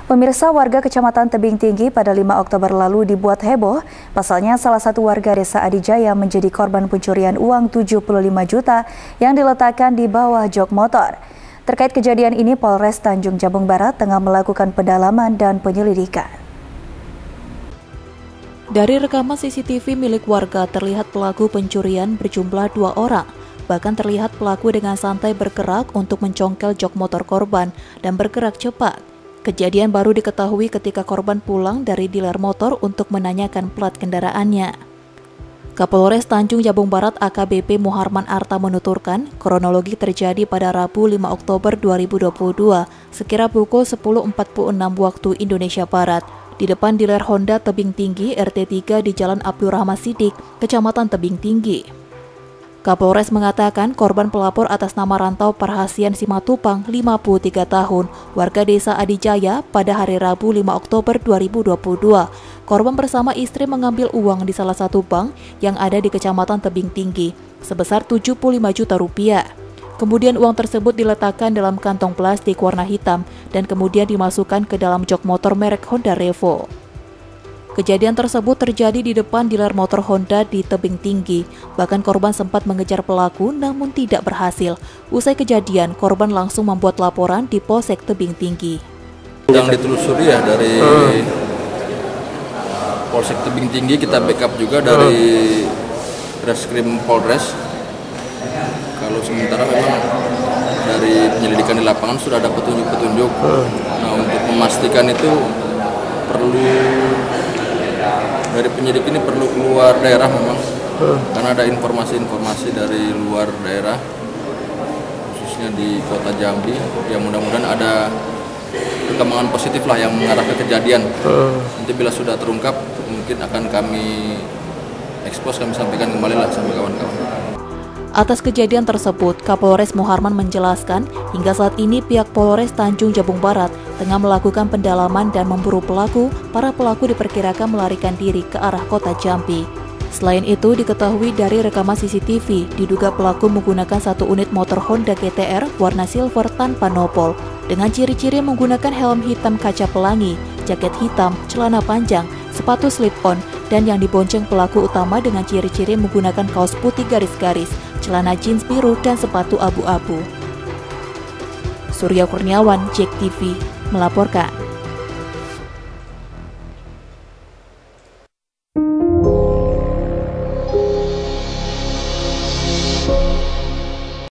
Pemirsa, warga Kecamatan Tebing Tinggi pada 5 Oktober lalu dibuat heboh. Pasalnya salah satu warga Desa Adijaya menjadi korban pencurian uang 75 juta yang diletakkan di bawah jok motor. Terkait kejadian ini, Polres Tanjung Jabung Barat tengah melakukan pendalaman dan penyelidikan. Dari rekaman CCTV milik warga terlihat pelaku pencurian berjumlah 2 orang. Bahkan terlihat pelaku dengan santai bergerak untuk mencongkel jok motor korban dan bergerak cepat. Kejadian baru diketahui ketika korban pulang dari dealer motor untuk menanyakan plat kendaraannya. Kapolres Tanjung Jabung Barat AKBP Muharman Arta menuturkan, kronologi terjadi pada Rabu 5 Oktober 2022, sekira pukul 10.46 waktu Indonesia Barat, di depan dealer Honda Tebing Tinggi RT3 di Jalan Abdurrahman Sidik, Kecamatan Tebing Tinggi. Kapolres mengatakan korban pelapor atas nama Rantau Parhasian Simatupang, 53 tahun, warga Desa Adijaya pada hari Rabu 5 Oktober 2022. Korban bersama istri mengambil uang di salah satu bank yang ada di Kecamatan Tebing Tinggi, sebesar 75 juta rupiah. Kemudian uang tersebut diletakkan dalam kantong plastik warna hitam dan kemudian dimasukkan ke dalam jok motor merek Honda Revo. Kejadian tersebut terjadi di depan dealer motor Honda di Tebing Tinggi. Bahkan korban sempat mengejar pelaku namun tidak berhasil. Usai kejadian, korban langsung membuat laporan di Polsek Tebing Tinggi. Yang ditelusuri ya dari Polsek Tebing Tinggi, kita backup juga dari Reskrim Polres. Kalau sementara memang dari penyelidikan di lapangan sudah ada petunjuk-petunjuk. Nah, untuk memastikan itu dari penyidik ini perlu keluar daerah memang, karena ada informasi-informasi dari luar daerah, khususnya di kota Jambi, yang mudah-mudahan ada perkembangan positif lah yang mengarah ke kejadian. Nanti bila sudah terungkap, mungkin akan kami ekspos, kami sampaikan kembali lah sama kawan-kawan. Atas kejadian tersebut, Kapolres Muharman menjelaskan, hingga saat ini pihak Polres Tanjung Jabung Barat tengah melakukan pendalaman dan memburu pelaku. Para pelaku diperkirakan melarikan diri ke arah kota Jambi. Selain itu, diketahui dari rekaman CCTV, diduga pelaku menggunakan satu unit motor Honda GTR warna silver tanpa nopol, dengan ciri-ciri menggunakan helm hitam kaca pelangi, jaket hitam, celana panjang, sepatu slip-on, dan yang dibonceng pelaku utama dengan ciri-ciri menggunakan kaos putih garis-garis, celana jeans biru, dan sepatu abu-abu. Surya Kurniawan, JEK TV, melaporkan.